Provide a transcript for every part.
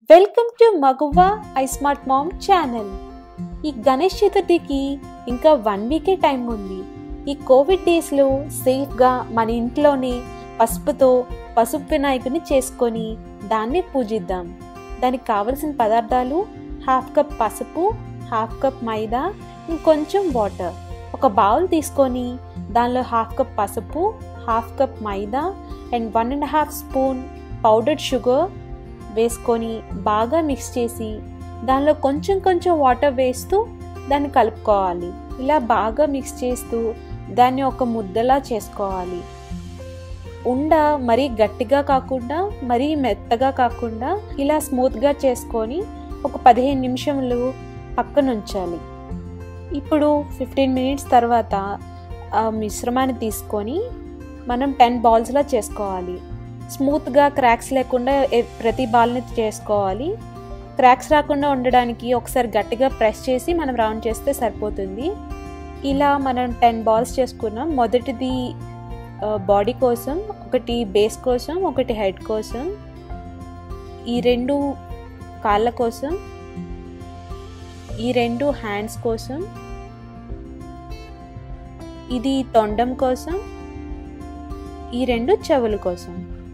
Welcome to Maguva I smart mom channel. ఈ గణేష్ చతుర్థికి ఇంకా 1 వీకే time ఉంది. ఈ కోవిడ్ డేస్లో సేఫ్గా మన ఇంట్లోనే పసుపుతో పసుపు వినాయకుని చేసుకొని దాన్ని పూజిద్దాం. దానికి కావలసిన పదార్థాలు 1/2 కప్ పసుపు, 1/2 కప్ మైదా, ఇంకొంచెం వాటర్. ఒక బౌల్ తీసుకొని దానిలో 1/2 కప్ పసుపు, 1/2 cup maida and 1.5 spoon powdered sugar వేసుకొని బాగా మిక్స్ చేసి దానిలో కొంచెం వాటర్ వేస్తూ దాన్ని కలుపుకోవాలి. ఇలా బాగా మిక్స్ చేస్తూ దాన్ని ఒక ముద్దలా చేసుకోవాలి. ఉండ మరీ గట్టిగా కాకుండా మరీ మెత్తగా కాకుండా ఇలా స్మూత్గా చేసుకొని ఒక 15 నిమిషములు పక్కన ఉంచాలి. ఇప్పుడు 15 మినిట్స్ తర్వాత ఆ మిశ్రమాన్ని తీసుకొని మనం 10 బాల్స్లా చేసుకోవాలి. స్మూత్గా క్రాక్స్ లేకుండా ప్రతి బాల్ని చేసుకోవాలి. క్రాక్స్ రాకుండా ఉండడానికి ఒకసారి గట్టిగా ప్రెస్ చేసి మనం రౌండ్ చేస్తే సరిపోతుంది. ఇలా మనం 10 బాల్స్ చేసుకున్నాం. మొదటిది బాడీ కోసం, ఒకటి బేస్ కోసం, ఒకటి హెడ్ కోసం, ఈ 2 కాళ్ళ కోసం, ఈ 2 హ్యాండ్స్ కోసం, ఇది తొండం కోసం, ఈ 2 చెవుల కోసం.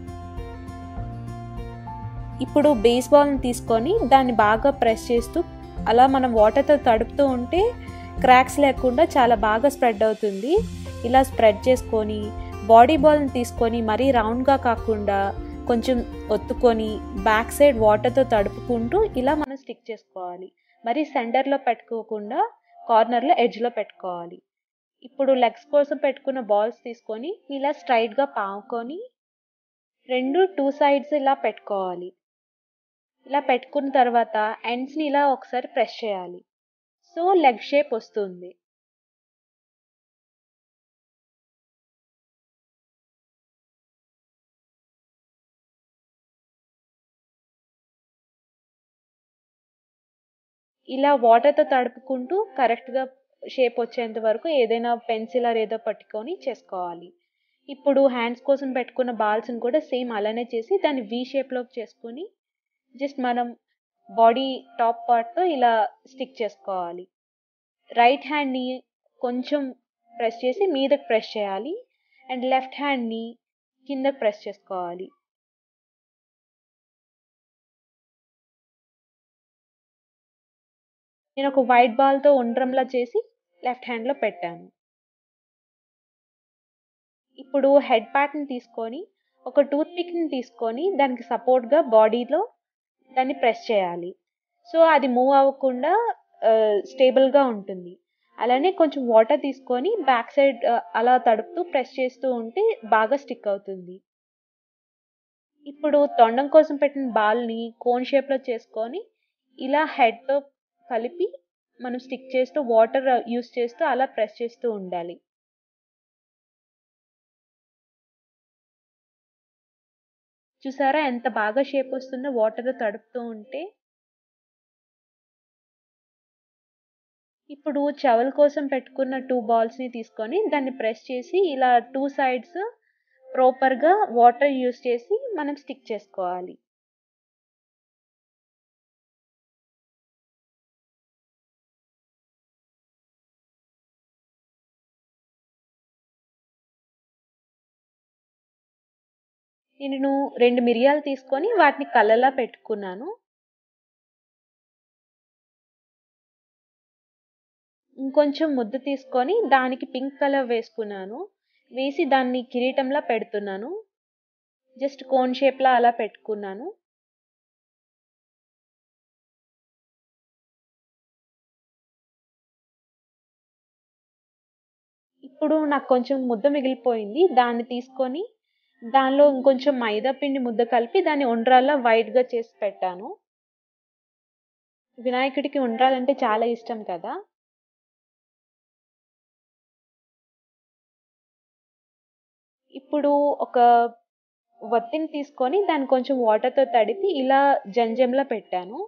ఇప్పుడు బేస్ బాల్ని తీసుకొని దాన్ని బాగా ప్రెస్ చేస్తూ అలా మనం వాటర్తో తడుపుతూ ఉంటే క్రాక్స్ లేకుండా చాలా బాగా స్ప్రెడ్ అవుతుంది. ఇలా స్ప్రెడ్ చేసుకొని బాడీ బాల్ని తీసుకొని మరీ రౌండ్గా కాకుండా కొంచెం ఒత్తుకొని బ్యాక్ సైడ్ వాటర్తో తడుపుకుంటూ ఇలా మనం స్టిక్ చేసుకోవాలి. మరీ సెంటర్లో పెట్టుకోకుండా కార్నర్లో ఎడ్జ్లో పెట్టుకోవాలి. ఇప్పుడు లెగ్స్ కోసం పెట్టుకున్న బాల్స్ తీసుకొని ఇలా స్ట్రైట్గా పాముకొని 2 సైడ్స్ ఇలా పెట్టుకోవాలి. ఇలా పెట్టుకున్న తర్వాత ఎండ్స్ని ఇలా ఒకసారి ప్రెస్ చేయాలి. సో లెగ్ షేప్ వస్తుంది. ఇలా వాటర్తో తడుపుకుంటూ కరెక్ట్గా షేప్ వచ్చేంత వరకు ఏదైనా పెన్సిల్ ఏదో పట్టుకొని చేసుకోవాలి. ఇప్పుడు హ్యాండ్స్ కోసం పెట్టుకున్న బాల్స్ని కూడా సేమ్ అలానే చేసి దాన్ని వి షేప్లోకి చేసుకొని జస్ట్ మనం బాడీ టాప్ పార్ట్తో ఇలా స్టిక్ చేసుకోవాలి. రైట్ హ్యాండ్ని కొంచెం ప్రెస్ చేసి మీదకి ప్రెస్ చేయాలి అండ్ లెఫ్ట్ హ్యాండ్ని కిందకి ప్రెస్ చేసుకోవాలి. నేను ఒక వైట్ బాల్తో ఉండ్రంలా చేసి లెఫ్ట్ హ్యాండ్లో పెట్టాను. ఇప్పుడు హెడ్ పార్ట్ని తీసుకొని ఒక టూత్ పిక్ని తీసుకొని దానికి సపోర్ట్గా బాడీలో దాన్ని ప్రెస్ చేయాలి. సో అది మూవ్ అవ్వకుండా స్టేబుల్గా ఉంటుంది. అలానే కొంచెం వాటర్ తీసుకొని బ్యాక్ సైడ్ అలా తడుపుతూ ప్రెస్ చేస్తూ ఉంటే బాగా స్టిక్ అవుతుంది. ఇప్పుడు తొండం కోసం పెట్టిన బాల్ని కోన్ షేప్లో చేసుకొని ఇలా హెడ్తో కలిపి మనం స్టిక్ చేస్తూ వాటర్ యూస్ చేస్తూ అలా ప్రెస్ చేస్తూ ఉండాలి. చూసారా ఎంత బాగా షేప్ వస్తుందో వాటర్తో తడుపుతూ ఉంటే. ఇప్పుడు చెవుల కోసం పెట్టుకున్న 2 బాల్స్ని తీసుకొని దాన్ని ప్రెస్ చేసి ఇలా 2 సైడ్స్ ప్రాపర్గా వాటర్ యూస్ చేసి మనం స్టిక్ చేసుకోవాలి. నేను 2 మిరియాలు తీసుకొని వాటిని కళ్ళలా పెట్టుకున్నాను. ఇంకొంచెం ముద్ద తీసుకొని దానికి పింక్ కలర్ వేసుకున్నాను. వేసి దాన్ని కిరీటంలా పెడుతున్నాను. జస్ట్ కోన్ షేప్లా అలా పెట్టుకున్నాను. ఇప్పుడు నాకు కొంచెం ముద్ద మిగిలిపోయింది. దాన్ని తీసుకొని దానిలో ఇంకొంచెం మైదా పిండి ముద్ద కలిపి దాన్ని ఉండ్రాల్లా వైట్గా చేసి పెట్టాను. వినాయకుడికి ఉండ్రాలంటే చాలా ఇష్టం కదా. ఇప్పుడు ఒక వత్తిని తీసుకొని దాన్ని కొంచెం వాటర్తో తడిపి ఇలా జంజంలా పెట్టాను.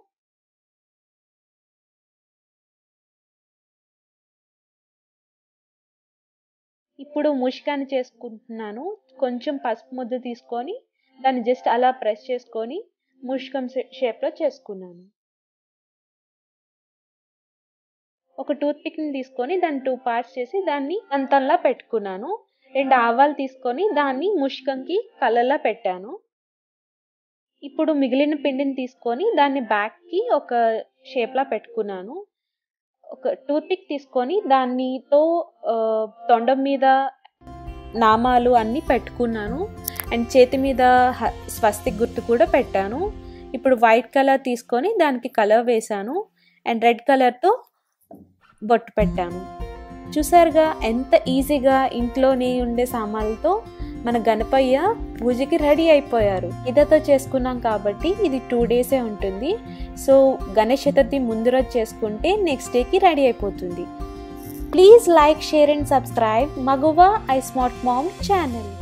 ఇప్పుడు మూషికాన్ని చేసుకుంటున్నాను. కొంచెం పసుపు ముద్ద తీసుకొని దాన్ని జస్ట్ అలా ప్రెస్ చేసుకొని ముష్కం షేప్లో చేసుకున్నాను. ఒక టూత్ పిక్ని తీసుకొని దాన్ని 2 పార్ట్స్ చేసి దాన్ని అంతంలా పెట్టుకున్నాను. 2 ఆవాలు తీసుకొని దాన్ని ముష్కంకి కలర్లా పెట్టాను. ఇప్పుడు మిగిలిన పిండిని తీసుకొని దాన్ని బ్యాక్కి ఒక షేప్లా పెట్టుకున్నాను. ఒక టూత్ పిక్ తీసుకొని దానితో తొండం మీద నామాలు అన్నీ పెట్టుకున్నాను. అండ్ చేతి మీద స్వస్తిక్ గుర్తు కూడా పెట్టాను. ఇప్పుడు వైట్ కలర్ తీసుకొని దానికి కలర్ వేశాను. అండ్ రెడ్ కలర్తో బొట్టు పెట్టాను. చూసారుగా ఎంత ఈజీగా ఇంట్లోనే ఉండే సామాన్లతో మన గణపయ్య పూజకి రెడీ అయిపోయారు. ఇదతో చేసుకున్నాం కాబట్టి ఇది 2 డేసే ఉంటుంది. సో గణేష్ చతుర్థి ముందు రోజు చేసుకుంటే నెక్స్ట్ డేకి రెడీ అయిపోతుంది. Please like, share and subscribe Maguva iSmartMom channel.